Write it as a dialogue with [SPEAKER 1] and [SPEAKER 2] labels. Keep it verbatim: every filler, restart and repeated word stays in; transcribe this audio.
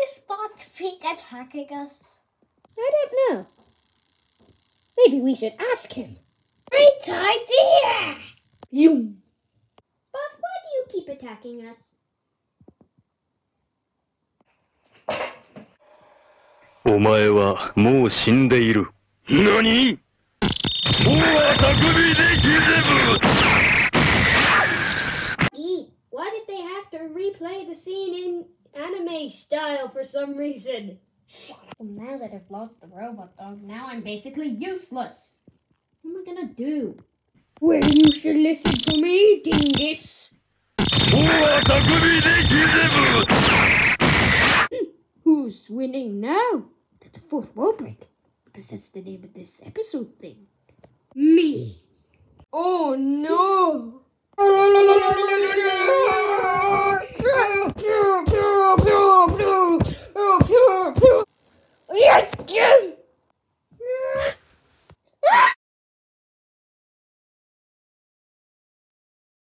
[SPEAKER 1] Spot Pig attacking us?
[SPEAKER 2] I don't know. Maybe we should ask him.
[SPEAKER 1] Great idea!
[SPEAKER 2] You. Spot, why do you keep attacking us?
[SPEAKER 3] お前はもう死んでいる。何？もうは匠でギゼブ。
[SPEAKER 2] Why did they have to replay the scene in anime style for some reason? Shut up. Well, now that I've lost the robot dog, now I'm basically useless. What am I gonna do? Well, you should listen to me, dingus. Who's winning now? That's a fourth wall break, because that's the name of this episode thing. Me. Oh no!